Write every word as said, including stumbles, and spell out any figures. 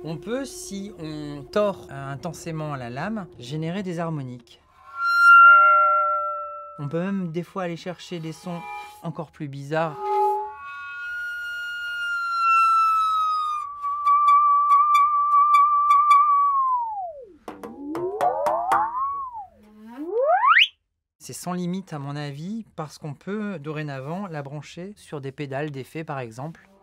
On peut, si on tord intensément la lame, générer des harmoniques. On peut même des fois aller chercher des sons encore plus bizarres. C'est sans limite à mon avis parce qu'on peut dorénavant la brancher sur des pédales d'effet par exemple.